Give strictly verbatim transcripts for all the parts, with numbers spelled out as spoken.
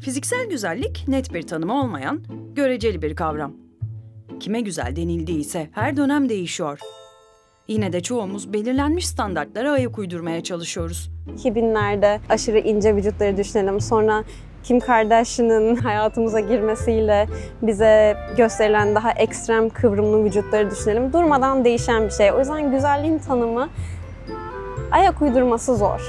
Fiziksel güzellik net bir tanımı olmayan, göreceli bir kavram. Kime güzel denildiyse her dönem değişiyor. Yine de çoğumuz belirlenmiş standartlara ayak uydurmaya çalışıyoruz. iki binlerde aşırı ince vücutları düşünelim. Sonra Kim Kardashian'ın hayatımıza girmesiyle bize gösterilen daha ekstrem kıvrımlı vücutları düşünelim. Durmadan değişen bir şey. O yüzden güzelliğin tanımı ayak uydurması zor.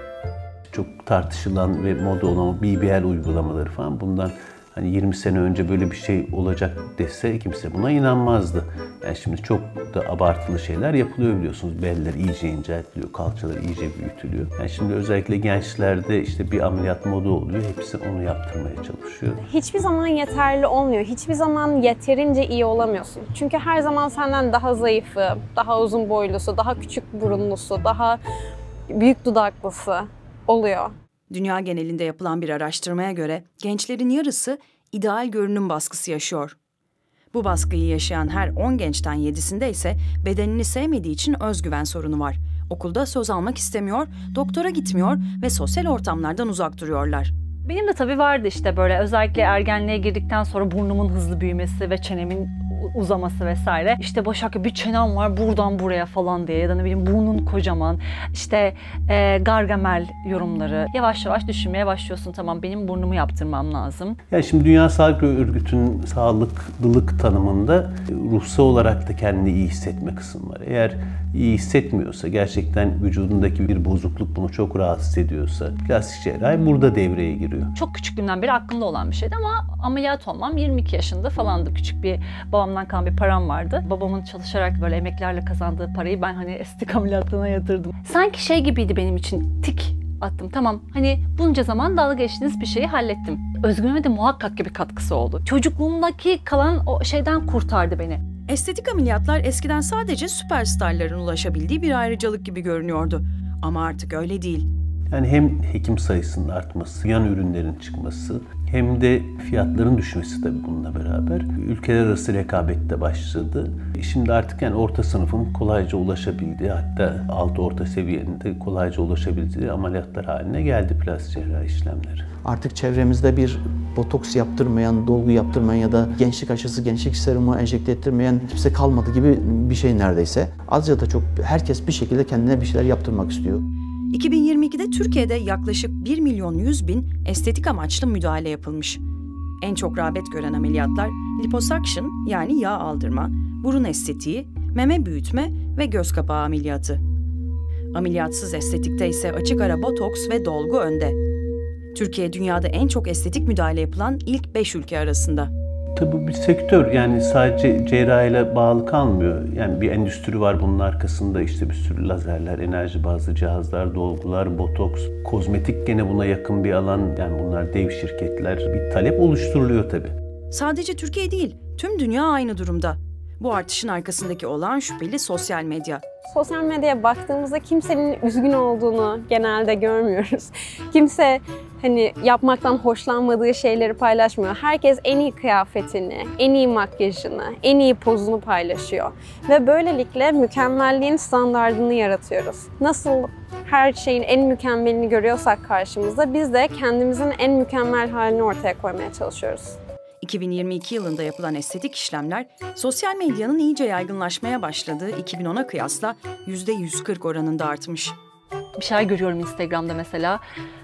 Çok tartışılan ve moda olan B B L uygulamaları falan, bundan hani yirmi sene önce böyle bir şey olacak dese kimse buna inanmazdı. Yani şimdi çok da abartılı şeyler yapılıyor biliyorsunuz. Beller iyice inceltiliyor, kalçalar iyice büyütülüyor. Yani şimdi özellikle gençlerde işte bir ameliyat moda oluyor. Hepsi onu yaptırmaya çalışıyor. Hiçbir zaman yeterli olmuyor. Hiçbir zaman yeterince iyi olamıyorsun. Çünkü her zaman senden daha zayıfı, daha uzun boylusu, daha küçük burunlusu, daha büyük dudaklısı oluyor. Dünya genelinde yapılan bir araştırmaya göre gençlerin yarısı ideal görünüm baskısı yaşıyor. Bu baskıyı yaşayan her on gençten yedisinde ise bedenini sevmediği için özgüven sorunu var. Okulda söz almak istemiyor, doktora gitmiyor ve sosyal ortamlardan uzak duruyorlar. Benim de tabii vardı işte böyle, özellikle ergenliğe girdikten sonra burnumun hızlı büyümesi ve çenemin uzaması vesaire. İşte Başak, bir çenem var buradan buraya falan diye, ya da ne bileyim burnun kocaman. İşte e, Gargamel yorumları. Yavaş yavaş düşünmeye başlıyorsun, tamam benim burnumu yaptırmam lazım. Yani şimdi Dünya Sağlık Örgütü'nün sağlıklılık tanımında ruhsal olarak da kendini iyi hissetme kısmı var. Eğer iyi hissetmiyorsa, gerçekten vücudundaki bir bozukluk bunu çok rahatsız ediyorsa, plastik cerrahi burada devreye giriyor. Çok küçüklüğümden beri aklımda olan bir şeydi ama ameliyat olmam yirmi iki yaşında falandı. Küçük bir babamdan kalan bir param vardı. Babamın çalışarak böyle emeklerle kazandığı parayı ben hani estetik ameliyatına yatırdım. Sanki şey gibiydi benim için, tik attım. Tamam, hani bunca zaman dalga geçtiğiniz bir şeyi hallettim. Özgüveme de muhakkak ki bir katkısı oldu. Çocukluğumdaki kalan o şeyden kurtardı beni. Estetik ameliyatlar eskiden sadece süperstarların ulaşabildiği bir ayrıcalık gibi görünüyordu. Ama artık öyle değil. Yani hem hekim sayısının artması, yan ürünlerin çıkması, hem de fiyatların düşmesi tabii bununla beraber ülkeler arası rekabet de başladı. Şimdi artık yani orta sınıfın kolayca ulaşabildiği, hatta alt orta seviyenin de kolayca ulaşabildiği ameliyatlar haline geldi plastik cerrahi işlemleri. Artık çevremizde bir botoks yaptırmayan, dolgu yaptırmayan ya da gençlik aşısı, gençlik serumu enjekte ettirmeyen kimse kalmadı gibi bir şey neredeyse. Az ya da çok herkes bir şekilde kendine bir şeyler yaptırmak istiyor. iki bin yirmi ikide Türkiye'de yaklaşık bir milyon yüz bin estetik amaçlı müdahale yapılmış. En çok rağbet gören ameliyatlar liposuction yani yağ aldırma, burun estetiği, meme büyütme ve göz kapağı ameliyatı. Ameliyatsız estetikte ise açık ara botoks ve dolgu önde. Türkiye dünyada en çok estetik müdahale yapılan ilk beş ülke arasında. Tabii bu bir sektör, yani sadece cerrahiyle bağlı kalmıyor. Yani bir endüstri var bunun arkasında, işte bir sürü lazerler, enerji bazlı cihazlar, dolgular, botoks, kozmetik gene buna yakın bir alan. Yani bunlar dev şirketler, bir talep oluşturuluyor tabii. Sadece Türkiye değil, tüm dünya aynı durumda. Bu artışın arkasındaki olağan şüpheli sosyal medya. Sosyal medyaya baktığımızda kimsenin üzgün olduğunu genelde görmüyoruz. Kimse hani yapmaktan hoşlanmadığı şeyleri paylaşmıyor. Herkes en iyi kıyafetini, en iyi makyajını, en iyi pozunu paylaşıyor. Ve böylelikle mükemmelliğin standardını yaratıyoruz. Nasıl her şeyin en mükemmelini görüyorsak karşımızda, biz de kendimizin en mükemmel halini ortaya koymaya çalışıyoruz. iki bin yirmi iki yılında yapılan estetik işlemler, sosyal medyanın iyice yaygınlaşmaya başladığı iki bin ona kıyasla yüzde yüz kırk oranında artmış. Bir şeyler görüyorum Instagram'da mesela.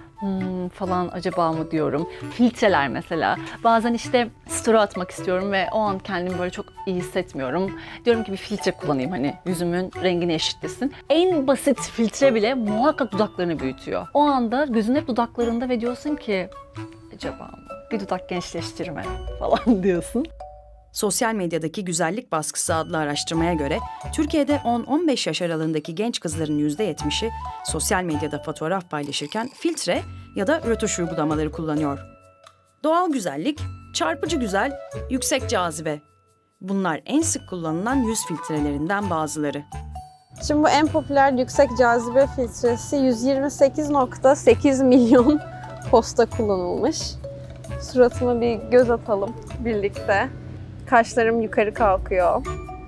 Hmm, falan acaba mı diyorum. Filtreler mesela. Bazen işte story atmak istiyorum ve o an kendimi böyle çok iyi hissetmiyorum. Diyorum ki bir filtre kullanayım, hani yüzümün rengini eşitlesin. En basit filtre bile muhakkak dudaklarını büyütüyor. O anda gözün hep dudaklarında ve diyorsun ki acaba mı? Bir dudak gençleştirme falan diyorsun. Sosyal medyadaki güzellik baskısı adlı araştırmaya göre Türkiye'de on on beş yaş aralığındaki genç kızların yüzde yetmişi sosyal medyada fotoğraf paylaşırken filtre ya da rötuş uygulamaları kullanıyor. Doğal güzellik, çarpıcı güzel, yüksek cazibe. Bunlar en sık kullanılan yüz filtrelerinden bazıları. Şimdi bu en popüler yüksek cazibe filtresi yüz yirmi sekiz nokta sekiz milyon posta kullanılmış. Suratıma bir göz atalım birlikte. Kaşlarım yukarı kalkıyor.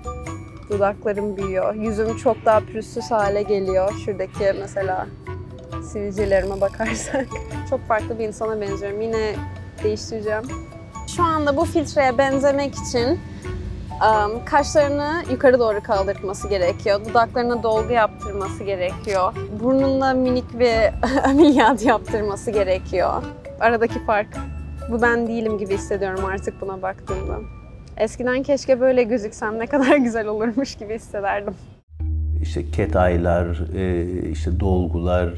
Dudaklarım büyüyor. Yüzüm çok daha pürüzsüz hale geliyor. Şuradaki mesela sivilcelerime bakarsak. Çok farklı bir insana benziyorum. Yine kıyafet değiştireceğim. Şu anda bu filtreye benzemek için um, kaşlarını yukarı doğru kaldırtması gerekiyor. Dudaklarına dolgu yaptırması gerekiyor. Burnunda minik bir ameliyat yaptırması gerekiyor. Aradaki fark. Bu ben değilim gibi hissediyorum artık buna baktığımda. Eskiden keşke böyle gözüksem ne kadar güzel olurmuş gibi hissederdim. İşte cat eye'lar, işte dolgular,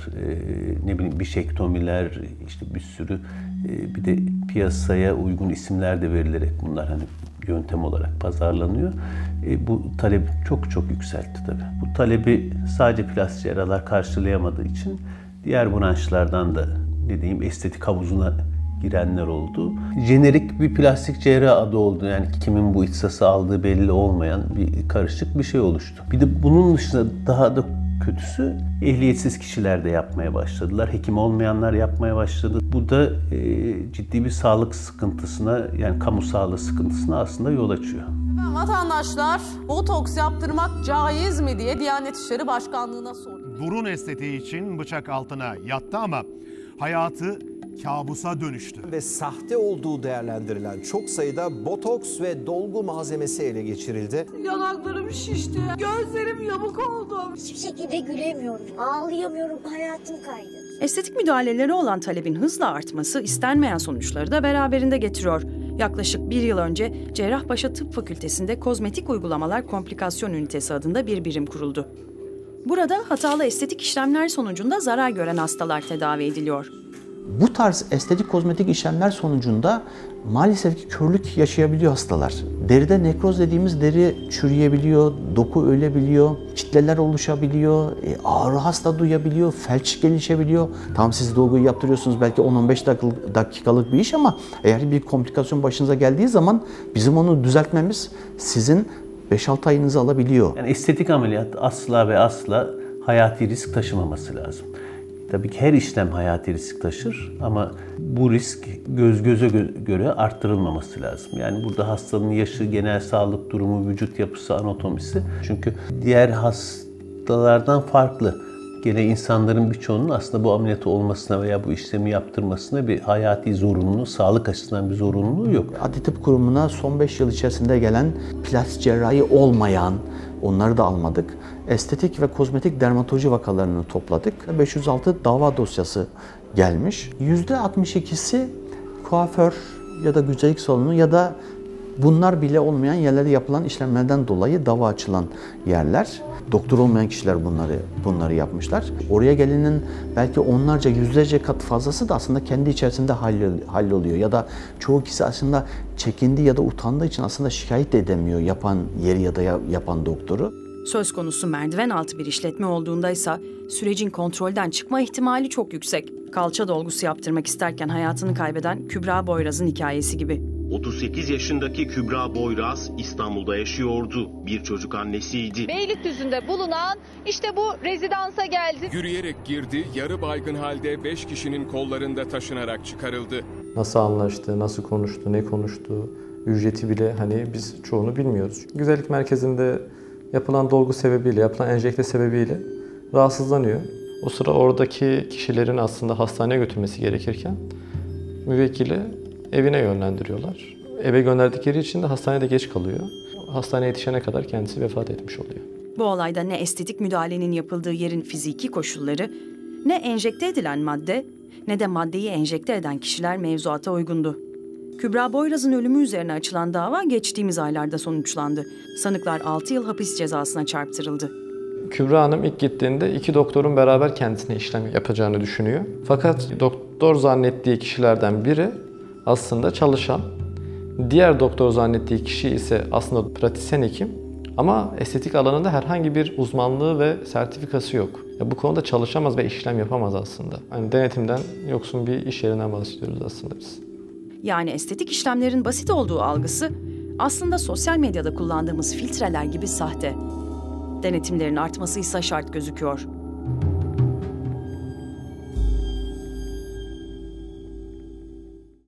ne bileyim bişektomiler, işte bir sürü bir de piyasaya uygun isimler de verilerek bunlar hani yöntem olarak pazarlanıyor. Bu talebi çok çok yükseltti tabii. Bu talebi sadece plastik cerrahlar karşılayamadığı için diğer branşlardan da ne diyeyim estetik havuzuna girenler oldu. Jenerik bir plastik cerrah adı oldu. Yani kimin bu ihtisası aldığı belli olmayan bir karışık bir şey oluştu. Bir de bunun dışında daha da kötüsü ehliyetsiz kişiler de yapmaya başladılar. Hekim olmayanlar yapmaya başladı. Bu da e, ciddi bir sağlık sıkıntısına yani kamu sağlığı sıkıntısına aslında yol açıyor. Vatandaşlar botoks yaptırmak caiz mi diye Diyanet İşleri Başkanlığı'na sordu. Burun estetiği için bıçak altına yattı ama hayatı kabusa dönüştü. Ve sahte olduğu değerlendirilen çok sayıda botoks ve dolgu malzemesi ele geçirildi. Yanaklarım şişti, gözlerim yamuk oldu. Hiçbir şekilde gülemiyorum, ağlayamıyorum, hayatım kaydı. Estetik müdahaleleri olan talebin hızla artması istenmeyen sonuçları da beraberinde getiriyor. Yaklaşık bir yıl önce Cerrahpaşa Tıp Fakültesi'nde Kozmetik Uygulamalar Komplikasyon Ünitesi adında bir birim kuruldu. Burada hatalı estetik işlemler sonucunda zarar gören hastalar tedavi ediliyor. Bu tarz estetik kozmetik işlemler sonucunda maalesef ki körlük yaşayabiliyor hastalar. Deride nekroz dediğimiz deri çürüyebiliyor, doku ölebiliyor, kitleler oluşabiliyor, ağrı hasta duyabiliyor, felç gelişebiliyor. Tam siz dolguyu yaptırıyorsunuz belki on on beş dakikalık bir iş ama eğer bir komplikasyon başınıza geldiği zaman bizim onu düzeltmemiz sizin beş altı ayınızı alabiliyor. Yani estetik ameliyat asla ve asla hayati risk taşımaması lazım. Tabii ki her işlem hayati risk taşır ama bu risk göz göze göre arttırılmaması lazım. Yani burada hastanın yaşı, genel sağlık durumu, vücut yapısı, anatomisi. Çünkü diğer hastalardan farklı. Gene insanların birçoğunun aslında bu ameliyatı olmasına veya bu işlemi yaptırmasına bir hayati zorunluluğu, sağlık açısından bir zorunluluğu yok. Adli Tıp Kurumu'na son beş yıl içerisinde gelen plastik cerrahi olmayan, onları da almadık. Estetik ve kozmetik dermatoloji vakalarını topladık. beş yüz altı dava dosyası gelmiş. yüzde altmış ikisi kuaför ya da güzellik salonu ya da bunlar bile olmayan yerlerde yapılan işlemlerden dolayı dava açılan yerler. Doktor olmayan kişiler bunları bunları yapmışlar. Oraya gelenin belki onlarca, yüzlerce kat fazlası da aslında kendi içerisinde halloluyor. Ya da çoğu kişi aslında çekindi ya da utandığı için aslında şikayet edemiyor yapan yeri ya da yapan doktoru. Söz konusu merdiven altı bir işletme olduğunda ise sürecin kontrolden çıkma ihtimali çok yüksek. Kalça dolgusu yaptırmak isterken hayatını kaybeden Kübra Boyraz'ın hikayesi gibi. otuz sekiz yaşındaki Kübra Boyraz İstanbul'da yaşıyordu. Bir çocuk annesiydi. Beylikdüzü'nde bulunan işte bu rezidansa geldi. Yürüyerek girdi, yarı baygın halde beş kişinin kollarında taşınarak çıkarıldı. Nasıl anlaştı, nasıl konuştu, ne konuştu, ücreti bile hani biz çoğunu bilmiyoruz. Güzellik merkezinde yapılan dolgu sebebiyle, yapılan enjekte sebebiyle rahatsızlanıyor. O sıra oradaki kişilerin aslında hastaneye götürmesi gerekirken müvekkili evine yönlendiriyorlar. Eve gönderdikleri için de hastanede geç kalıyor. Hastaneye yetişene kadar kendisi vefat etmiş oluyor. Bu olayda ne estetik müdahalenin yapıldığı yerin fiziki koşulları, ne enjekte edilen madde, ne de maddeyi enjekte eden kişiler mevzuata uygundu. Kübra Boyraz'ın ölümü üzerine açılan dava geçtiğimiz aylarda sonuçlandı. Sanıklar altı yıl hapis cezasına çarptırıldı. Kübra Hanım ilk gittiğinde iki doktorun beraber kendisine işlem yapacağını düşünüyor. Fakat doktor zannettiği kişilerden biri aslında çalışan, diğer doktor zannettiği kişi ise aslında pratisyen hekim ama estetik alanında herhangi bir uzmanlığı ve sertifikası yok. Ya bu konuda çalışamaz ve işlem yapamaz aslında. Yani denetimden yoksun bir iş yerinden bahsediyoruz aslında biz. Yani estetik işlemlerin basit olduğu algısı aslında sosyal medyada kullandığımız filtreler gibi sahte. Denetimlerin artması ise şart gözüküyor.